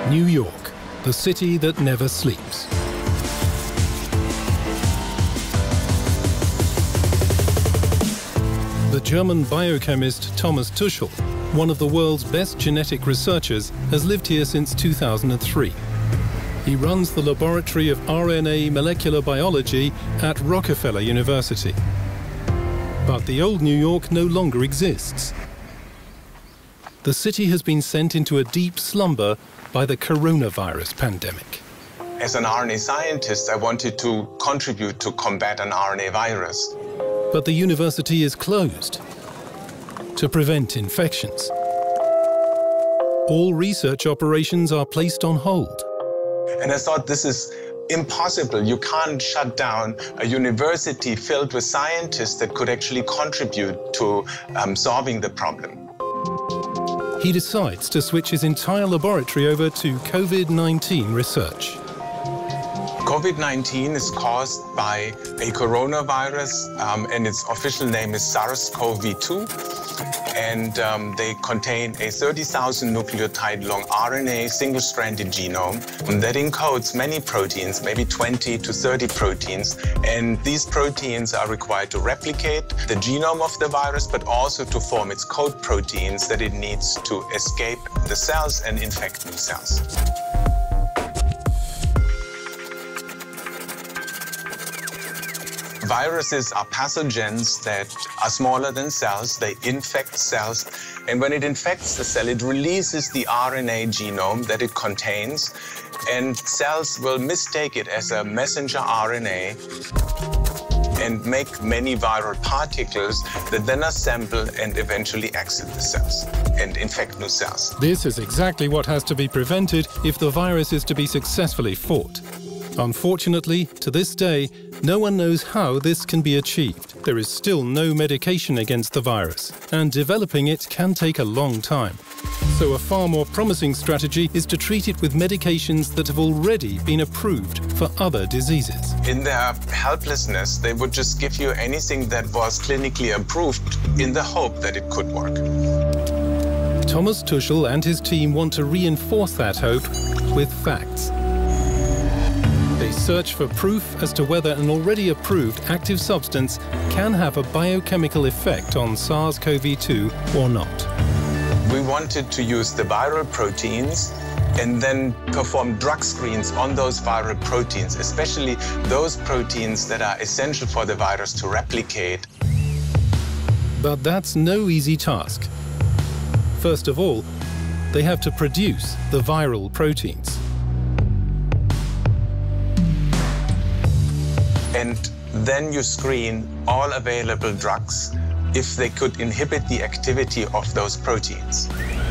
New York, the city that never sleeps. The German biochemist Thomas Tuschl, one of the world's best genetic researchers, has lived here since 2003. He runs the Laboratory of RNA Molecular Biology at Rockefeller University. But the old New York no longer exists. The city has been sent into a deep slumber by the coronavirus pandemic. As an RNA scientist, I wanted to contribute to combat an RNA virus. But the university is closed to prevent infections. All research operations are placed on hold. And I thought, this is impossible. You can't shut down a university filled with scientists that could actually contribute to solving the problem. He decides to switch his entire laboratory over to COVID-19 research. COVID-19 is caused by a coronavirus, and its official name is SARS-CoV-2. And they contain a 30,000 nucleotide long RNA single-stranded genome that encodes many proteins, maybe 20 to 30 proteins. And these proteins are required to replicate the genome of the virus, but also to form its code proteins that it needs to escape the cells and infect new cells. Viruses are pathogens that are smaller than cells. They infect cells. And when it infects the cell, it releases the RNA genome that it contains. And cells will mistake it as a messenger RNA and make many viral particles that then assemble and eventually exit the cells and infect new cells. This is exactly what has to be prevented if the virus is to be successfully fought. Unfortunately, to this day, no one knows how this can be achieved. There is still no medication against the virus, and developing it can take a long time. So a far more promising strategy is to treat it with medications that have already been approved for other diseases. In their helplessness, they would just give you anything that was clinically approved in the hope that it could work. Thomas Tuschl and his team want to reinforce that hope with facts. They search for proof as to whether an already approved active substance can have a biochemical effect on SARS-CoV-2 or not. We wanted to use the viral proteins and then perform drug screens on those viral proteins, especially those proteins that are essential for the virus to replicate. But that's no easy task. First of all, they have to produce the viral proteins. And then you screen all available drugs if they could inhibit the activity of those proteins.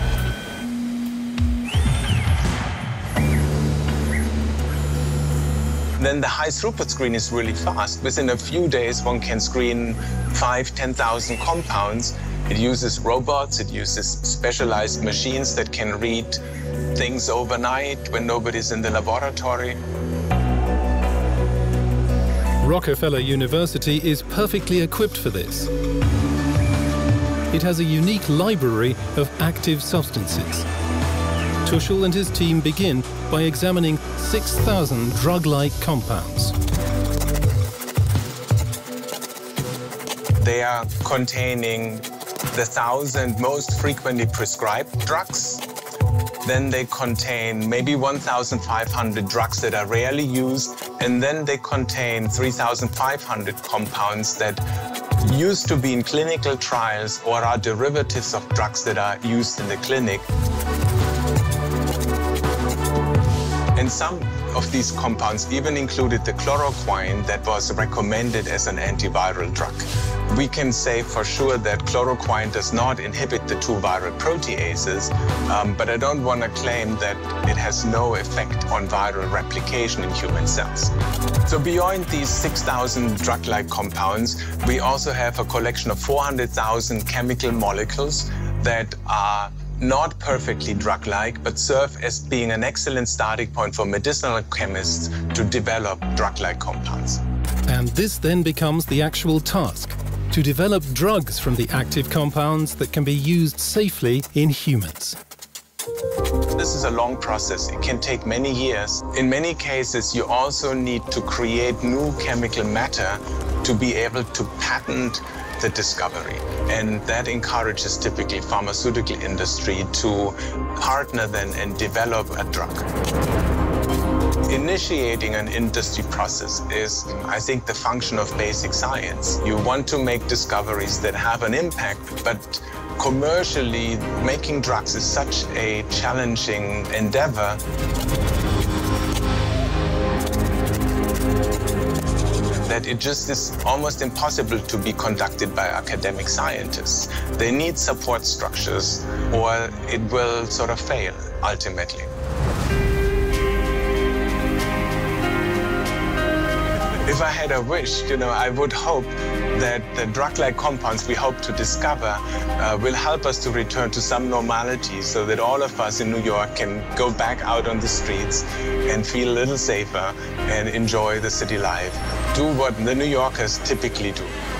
Then the high-throughput screen is really fast. Within a few days, one can screen 5,000–10,000 compounds. It uses robots, it uses specialized machines that can read things overnight when nobody's in the laboratory. Rockefeller University is perfectly equipped for this. It has a unique library of active substances. Tuschl and his team begin by examining 6,000 drug-like compounds. They are containing the 1,000 most frequently prescribed drugs. Then they contain maybe 1,500 drugs that are rarely used. And then they contain 3,500 compounds that used to be in clinical trials or are derivatives of drugs that are used in the clinic. And some of these compounds even included the chloroquine that was recommended as an antiviral drug. We can say for sure that chloroquine does not inhibit the two viral proteases, but I don't want to claim that it has no effect on viral replication in human cells. So beyond these 6,000 drug-like compounds, we also have a collection of 400,000 chemical molecules that are not perfectly drug-like, but serve as being an excellent starting point for medicinal chemists to develop drug-like compounds. And this then becomes the actual task, to develop drugs from the active compounds that can be used safely in humans. this is a long process. It can take many years. In many cases, you also need to create new chemical matter to be able to patent the discovery. And that encourages typically pharmaceutical industry to partner then and develop a drug. Initiating an industry process is, I think, the function of basic science. You want to make discoveries that have an impact, but commercially, making drugs is such a challenging endeavor. That it just is almost impossible to be conducted by academic scientists. They need support structures, or it will sort of fail ultimately. If I had a wish, I would hope that the drug-like compounds we hope to discover will help us to return to some normality so that all of us in New York can go back out on the streets and feel a little safer and enjoy the city life. Do what the New Yorkers typically do.